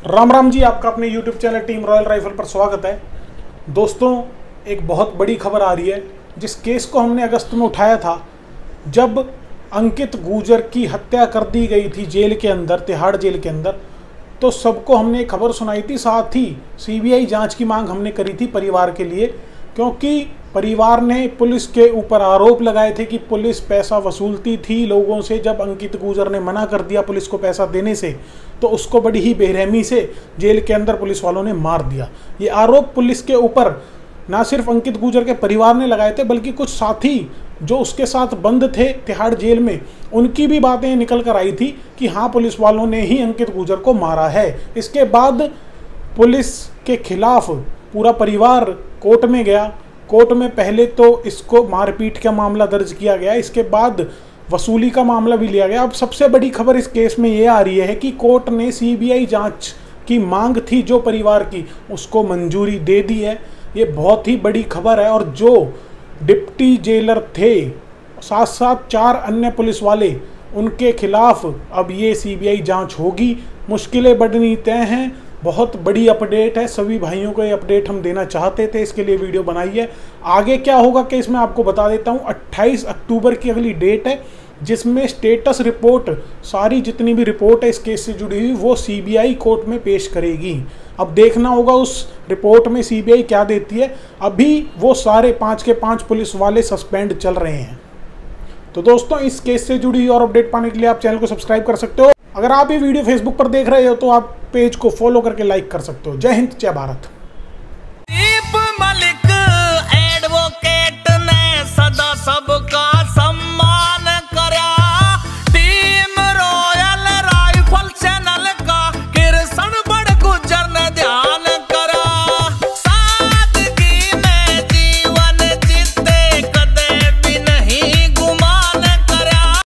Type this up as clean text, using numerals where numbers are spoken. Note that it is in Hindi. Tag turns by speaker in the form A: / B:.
A: राम राम जी, आपका अपने YouTube channel team royal rifle पर स्वागत है। दोस्तों, एक बहुत बड़ी खबर आ रही है। जिस केस को हमने अगस्त में उठाया था, जब अंकित गुर्जर की हत्या कर दी गई थी जेल के अंदर, तिहाड़ जेल के अंदर, तो सबको हमने एक खबर सुनाई थी। साथ ही CBI जांच की मांग हमने करी थी परिवार के लिए, क्योंकि परिवार ने पुलिस के ऊपर आरोप लगाए थे कि पुलिस पैसा वसूलती थी लोगों से। जब अंकित गुर्जर ने मना कर दिया पुलिस को पैसा देने से, तो उसको बड़ी ही बेरहमी से जेल के अंदर पुलिस वालों ने मार दिया। ये आरोप पुलिस के ऊपर ना सिर्फ अंकित गुर्जर के परिवार ने लगाए थे, बल्कि कुछ साथी जो उसके साथ बंद थे तिहाड़ जेल में, उनकी भी बातें निकल कर आई थी कि हाँ, पुलिस वालों ने ही अंकित गुर्जर को मारा है। इसके बाद पुलिस के खिलाफ पूरा परिवार कोर्ट में गया। कोर्ट में पहले तो इसको मारपीट का मामला दर्ज किया गया, इसके बाद वसूली का मामला भी लिया गया। अब सबसे बड़ी खबर इस केस में ये आ रही है कि कोर्ट ने CBI जांच की मांग थी जो परिवार की, उसको मंजूरी दे दी है। ये बहुत ही बड़ी खबर है। और जो डिप्टी जेलर थे, साथ साथ 4 अन्य पुलिस वाले, उनके खिलाफ अब ये CBI जांच होगी। मुश्किलें बढ़नी तय हैं। बहुत बड़ी अपडेट है, सभी भाइयों को ये अपडेट हम देना चाहते थे, इसके लिए वीडियो बनाई है। आगे क्या होगा केस में आपको बता देता हूँ। 28 अक्टूबर की अगली डेट है, जिसमें स्टेटस रिपोर्ट, सारी जितनी भी रिपोर्ट है इस केस से जुड़ी हुई, वो CBI कोर्ट में पेश करेगी। अब देखना होगा उस रिपोर्ट में CBI क्या देती है। अभी वो सारे 5 के 5 पुलिस वाले सस्पेंड चल रहे हैं। तो दोस्तों, इस केस से जुड़ी और अपडेट पाने के लिए आप चैनल को सब्सक्राइब कर सकते हो। अगर आप ये वीडियो फेसबुक पर देख रहे हो तो आप पेज को फॉलो करके लाइक कर सकते हो। जय हिंद, जय भारत।
B: मलिक एडवोकेट ने सदा सब